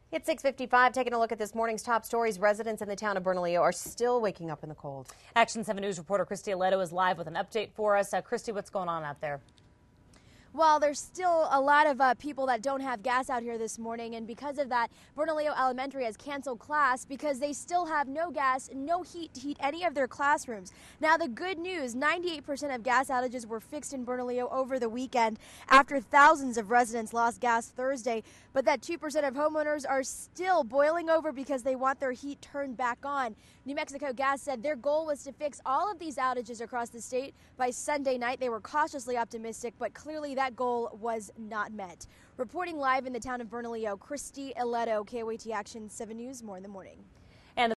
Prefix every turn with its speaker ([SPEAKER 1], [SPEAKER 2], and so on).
[SPEAKER 1] It's 6:55. Taking a look at this morning's top stories. Residents in the town of Bernalillo are still waking up in the cold.
[SPEAKER 2] Action 7 News reporter Bernalillo is live with an update for us. Christy, what's going on out there?
[SPEAKER 3] Well, there's still a lot of people that don't have gas out here this morning, and because of that, Bernalillo Elementary has canceled class because they still have no gas, no heat to heat any of their classrooms. Now, the good news, 98% of gas outages were fixed in Bernalillo over the weekend after thousands of residents lost gas Thursday, but that 2% of homeowners are still boiling over because they want their heat turned back on. New Mexico Gas said their goal was to fix all of these outages across the state by Sunday night. They were cautiously optimistic, but clearly that goal was not met. Reporting live in the town of Bernalillo, Christy Eletto, KOAT Action 7 News, more in the morning.